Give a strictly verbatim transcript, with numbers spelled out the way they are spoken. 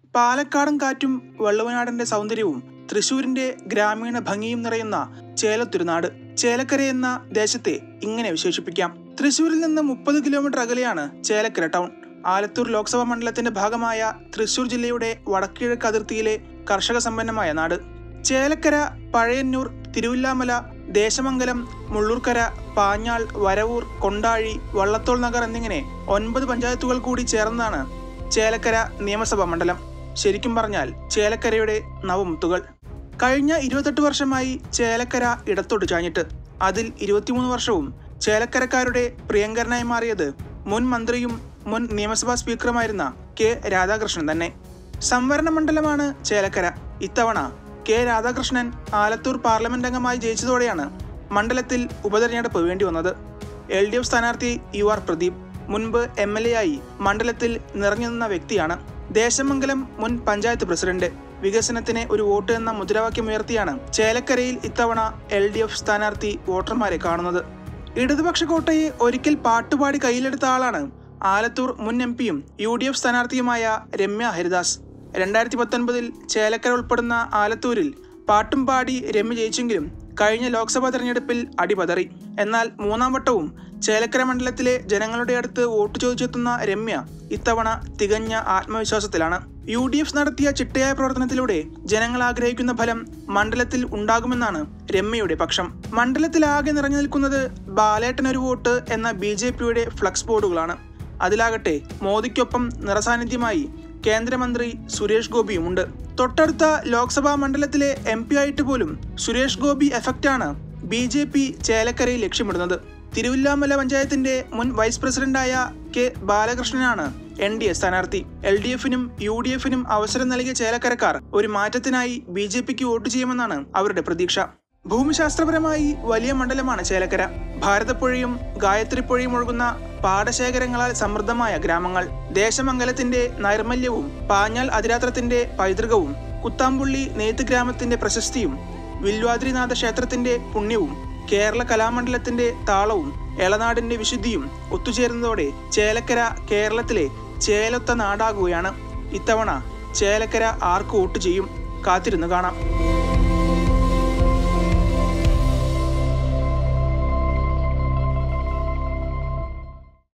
പാലക്കാടൻ കാറ്റും വള്ളുവനാടന്റെ സൗന്ദര്യവും തൃശൂരിന്റെ ഗ്രാമീണ ഭംഗിയും നിറയുന്ന ചേലത്തുരുനാട്. ചേലക്കര എന്ന ദേശത്തെ ഇങ്ങനെ വിശേഷിപ്പിക്കാം. തൃശൂരിൽ നിന്ന് മുപ്പത് കിലോമീറ്റർ അകലെയാണ് ചേലക്കര ടൗൺ. ആലത്തൂർ ലോക്സഭാ മണ്ഡലത്തിന്റെ ഭാഗമായ തൃശൂർ ജില്ലയുടെ വടക്കിഴക്ക് അതിർത്തിയിലെ കർഷക സമ്പന്നമായ നാട്. ചേലക്കര, പഴയന്നൂർ, തിരുവില്ലാമല, ദേശമംഗലം, മുള്ളൂർക്കര, പാഞ്ഞാൾ, വരവൂർ, കൊണ്ടാഴി, വള്ളത്തോൾ നഗർ എന്നിങ്ങനെ ഒൻപത് പഞ്ചായത്തുകൾ കൂടി ചേർന്നാണ് ചേലക്കര നിയമസഭാ മണ്ഡലം. ശരിക്കും പറഞ്ഞാൽ ചേലക്കരയുടെ നവമുത്തുകൾ. കഴിഞ്ഞ ഇരുപത്തെട്ട് വർഷമായി ചേലക്കര ഇടത്തോട്ട് ചാഞ്ഞിട്ട്. അതിൽ ഇരുപത്തിമൂന്ന് വർഷവും ചേലക്കരക്കാരുടെ പ്രിയങ്കരനായി മാറിയത് മുൻ മന്ത്രിയും മുൻ നിയമസഭാ സ്പീക്കറുമായിരുന്ന കെ രാധാകൃഷ്ണൻ തന്നെ. സംവരണ മണ്ഡലമാണ് ചേലക്കര. ഇത്തവണ കെ രാധാകൃഷ്ണൻ ആലത്തൂർ പാർലമെന്റ് അംഗമായി ജയിച്ചതോടെയാണ് മണ്ഡലത്തിൽ ഉപതെരഞ്ഞെടുപ്പ് വേണ്ടി വന്നത്. എൽ ഡി എഫ് സ്ഥാനാർത്ഥി യു ആർ പ്രദീപ് മുൻപ് എം എൽ എ ആയി മണ്ഡലത്തിൽ നിറഞ്ഞു നിന്ന വ്യക്തിയാണ്. ദേശമംഗലം മുൻ പഞ്ചായത്ത് പ്രസിഡന്റ്. വികസനത്തിന് ഒരു വോട്ട് എന്ന മുദ്രാവാക്യം ഉയർത്തിയാണ് ചേലക്കരയിൽ ഇത്തവണ എൽ ഡി എഫ് സ്ഥാനാർത്ഥി വോട്ടർമാരെ കാണുന്നത്. ഇടതുപക്ഷ കോട്ടയെ ഒരിക്കൽ പാട്ടുപാടി കയ്യിലെടുത്ത ആളാണ് ആലത്തൂർ മുൻ എം പിയും യു ഡി എഫ് സ്ഥാനാർത്ഥിയുമായ രമ്യ ഹരിദാസ്. രണ്ടായിരത്തി പത്തൊൻപതിൽ ചേലക്കര ഉൾപ്പെടുന്ന ആലത്തൂരിൽ പാട്ടും പാടി രമ്യ ജയിച്ചെങ്കിലും കഴിഞ്ഞ ലോക്സഭാ തെരഞ്ഞെടുപ്പിൽ അടിപതറി. എന്നാൽ മൂന്നാം വട്ടവും ചേലക്കര മണ്ഡലത്തിലെ ജനങ്ങളുടെ അടുത്ത് വോട്ട് ചോദിച്ചെത്തുന്ന രമ്യ ഇത്തവണ തികഞ്ഞ ആത്മവിശ്വാസത്തിലാണ്. യു ഡി എഫ് നടത്തിയ ചിട്ടയായ പ്രവർത്തനത്തിലൂടെ ജനങ്ങൾ ആഗ്രഹിക്കുന്ന ഫലം മണ്ഡലത്തിൽ ഉണ്ടാകുമെന്നാണ് രമ്യയുടെ പക്ഷം. മണ്ഡലത്തിലാകെ നിറഞ്ഞു നിൽക്കുന്നത് ബാലേട്ടനൊരു വോട്ട് എന്ന ബി ജെ പിയുടെ ഫ്ലക്സ് ബോർഡുകളാണ്. അതിലാകട്ടെ മോദിക്കൊപ്പം നിറസാന്നിധ്യമായി കേന്ദ്രമന്ത്രി സുരേഷ് ഗോപിയുമുണ്ട്. തൊട്ടടുത്ത ലോക്സഭാ മണ്ഡലത്തിലെ എം പി ആയിട്ട് പോലും സുരേഷ് ഗോപി എഫക്റ്റാണ് ബി ജെ പി ചേലക്കരയിൽ ലക്ഷ്യമിടുന്നത്. തിരുവില്ലാമല പഞ്ചായത്തിന്റെ മുൻ വൈസ് പ്രസിഡന്റായ കെ ബാലകൃഷ്ണനാണ് എൻ ഡി എ സ്ഥാനാർത്ഥി. എൽ ഡി എഫിനും യു ഡി എഫിനും അവസരം നൽകിയ ചേലക്കരക്കാർ ഒരു മാറ്റത്തിനായി ബി ജെ പിക്ക് വോട്ട് ചെയ്യുമെന്നാണ് അവരുടെ പ്രതീക്ഷ. ഭൂമിശാസ്ത്രപരമായി വലിയ മണ്ഡലമാണ് ചേലക്കര. ഭാരതപ്പുഴയും ഗായത്രിപ്പുഴയും ഒഴുകുന്ന പാടശേഖരങ്ങളാൽ സമൃദ്ധമായ ഗ്രാമങ്ങൾ. ദേശമംഗലത്തിന്റെ നൈർമല്യവും പാഞ്ഞാൽ അതിരാത്രത്തിന്റെ പൈതൃകവും കുത്താമ്പുള്ളി നെയ്ത്ത് ഗ്രാമത്തിന്റെ പ്രശസ്തിയും വില്വാദ്രിനാഥ ക്ഷേത്രത്തിന്റെ പുണ്യവും കേരള കലാമണ്ഡലത്തിന്റെ താളവും എളനാടിന്റെ വിശുദ്ധിയും ഒത്തുചേരുന്നതോടെ ചേലക്കര കേരളത്തിലെ ചേലൊത്ത നാടാകുകയാണ്. ഇത്തവണ ചേലക്കര ആർക്ക് വോട്ട് ചെയ്യും? കാത്തിരുന്ന് കാണാം.